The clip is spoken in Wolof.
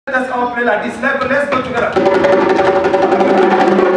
Let us all play like this. Let's go together.